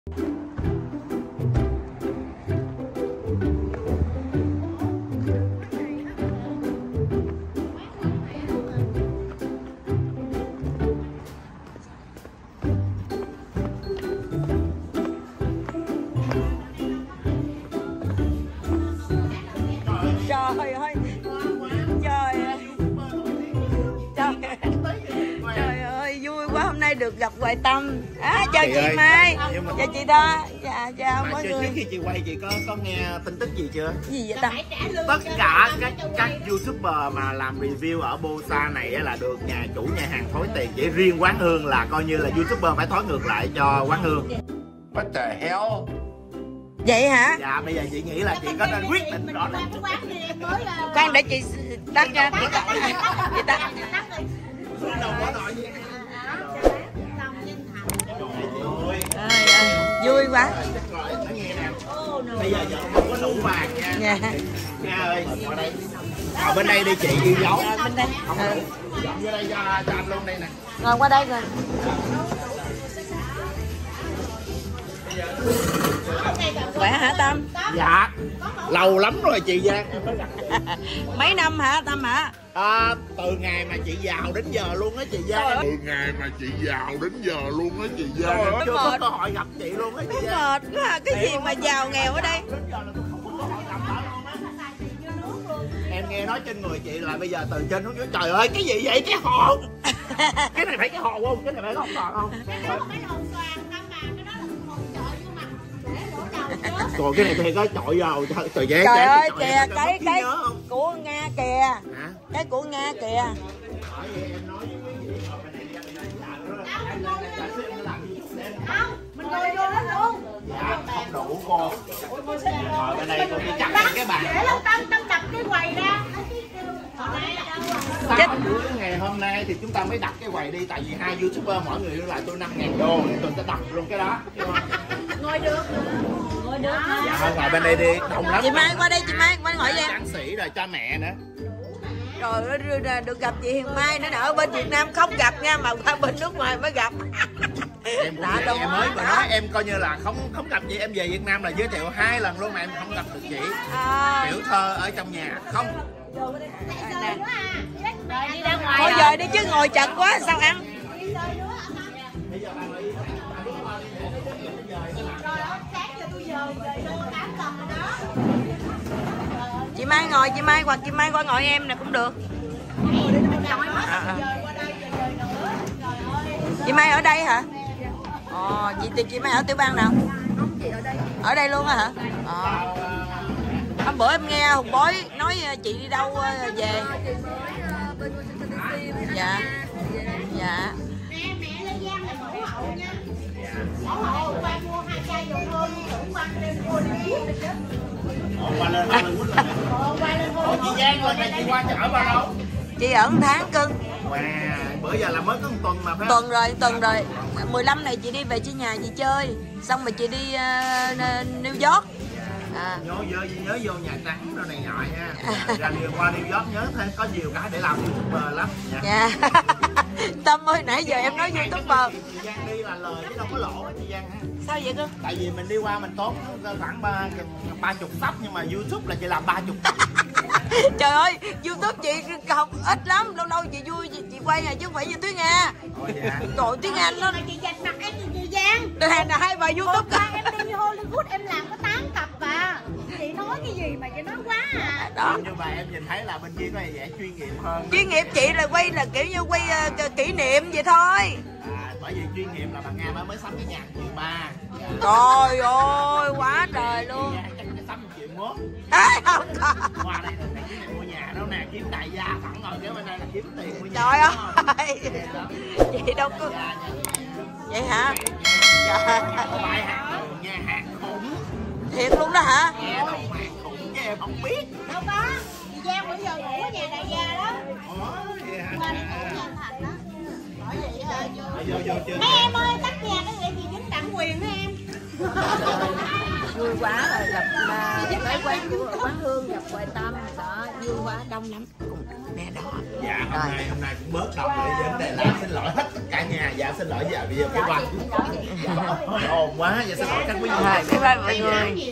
Trời ơi, trời ơi, vui quá, hôm nay được gặp Hoài Tâm. Chào chị ơi. Mai, chào chị đó. Dạ, chào mọi người. Trước khi chị quay chị có nghe tin tức gì chưa? Gì vậy Tâm? Tất cả các YouTuber mà làm review ở Bosa này là được chủ nhà hàng thối tiền, chỉ riêng Quán Hương là coi như là YouTuber phải thối ngược lại cho Quán Hương. What the hell? Vậy hả? Dạ, bây giờ chị nghĩ là chị có nên quyết định rõ ràng. Khoan để chị tắt ra. Chị tắt. Vui quá. Bây giờ không có đủ vàng nha. Dạ. Nha ơi, ngồi đây. Ngồi bên đây đi chị, đi giấu. Bên đây. Dọn vô đây cho anh luôn đây nè. Ngồi qua đây rồi. Khỏe hả Tâm? Dạ. Lâu lắm rồi chị Giang. Mấy năm hả Tâm hả? Từ ngày mà chị vào đến giờ luôn á chị Giang. Từ ngày mà chị vào đến giờ luôn á chị Giang. Chưa có cơ hội gặp chị luôn á chị Giang. Mệt quá, cái gì mà giàu nghèo ở đây. Em nghe nói trên người chị là bây giờ từ trên xuống dưới. Trời ơi, cái gì vậy? Cái hồn. Cái này phải cái hồn không? Cái này phải cái hồn không? Rồi cái này thì có chọi vào. Trời ơi kìa, cái của Nga kìa. Cái của Nga kìa. Mình ngồi vô đó luôn. Dạ, không đủ cô. Ngồi bên đây cô đi chặt cái bàn. Để lâu Tâm đập cái quầy ra. Sau buổi ngày hôm nay thì chúng ta mới đặt cái quầy đi. Tại vì hai YouTuber mỗi người đưa lại tôi 5.000 đô. Tôi sẽ đặt luôn cái đó. Ngồi được. Ngồi được. Dạ thôi ngồi bên đây đi, đông lắm. Chị Mai qua đây, chị Mai qua ngồi với em. Tráng sĩ rồi cho mẹ nữa. Rồi được gặp chị Hiền Mai nữa, ở bên Việt Nam không gặp nha, mà qua bên nước ngoài mới gặp. Em mới vừa nói em coi như là không gặp chị, em về Việt Nam là giới thiệu 2 lần luôn mà em không gặp được chị. Tiểu thơ ở trong nhà không. Thôi giờ đi chứ ngồi chật quá sao ăn. Chị Mai ngồi, chị Mai hoặc chị Mai qua ngồi em nè cũng được. Chị Mai ở đây hả? Chị Mai ở tiểu bang nào? Ở đây luôn á hả? Hôm bữa em nghe Hùng Bói nói chị đi đâu về. Dạ. Dạ. Mẹ Lê Giang là mẫu hậu nha. Mẫu hậu qua mua 2 chai dầu hương, tưởng qua đem mua đi biết chứ. Qua lên chị Giang ơi, chị qua chợ bao lâu? Chị ở 1 tháng cưng. Wow, bữa giờ là mới có 1 tuần mà phải không? Tuần rồi. 15 này chị đi về trên nhà chị chơi, xong rồi chị đi New York. Nhớ vô Nhà Trắng rồi này nọ nha. Ra đi qua New York nhớ thêm có nhiều cái để làm YouTuber lắm nha. Dạ. Tâm ơi, nãy giờ em nói YouTuber. Chị Giang đi là lời chứ đâu có lỗ á chị Giang ha. Sao vậy cơ? Tại vì mình đi qua mình tốn khoảng 30 sub, nhưng mà YouTube là chị làm 30 sub. Trời ơi, YouTube chị học ít lắm, lâu lâu chị vui chị quay à chứ không phải như Thúy Nga. Trời, Thúy Nga nó chị dành mặt em chị Giang. Là 2 bài YouTube. Em đi Hollywood em làm có 8 cặp à. Chị nói cái gì mà chị nói quá à. Đó. Nhưng mà em nhìn thấy là bên kia có vẻ chuyên nghiệp hơn. Chuyên nghiệp chị là quay là kiểu như quay kỷ niệm vậy thôi. Bởi vì chuyên nghiệp là bà Nga mới sắm cái nhà 1,3 triệu. Trời ơi, quá trời luôn. Chắc phải sắm 1,1 triệu. Không có. Qua đây là kiếm tiền mua nhà đâu nè, kiếm đại gia thẳng rồi, kế bên đây là kiếm tiền mua nhà. Trời ơi. Chị đâu có. Vậy hả? Trời. Không phải hạt đường nha, hạt khủng. Thiệt luôn đó hả? Nghe đâu hạt khủng chứ em không biết. Đâu có. Chị Giang bữa giờ ngủ ở nhà đại gia đó. Vậy hả? Qua đi ngủ nhà anh Thành đó. Hỏi vậy hả? Vô chưa? Mấy em ơi, tắt nhà cái gì dính tặng quyền đó em. vui quá rồi gặp cái quán Hương gặp Hoài Tâm đó, vui quá, đông lắm cùng nè đó. Dạ hôm nay cũng bớt đông để đến đây là xin lỗi hết tất cả nhà. Dạ xin lỗi, dạ bây giờ cái quán ồn quá, dạ xin lỗi các quý vị. Bye bye mọi người.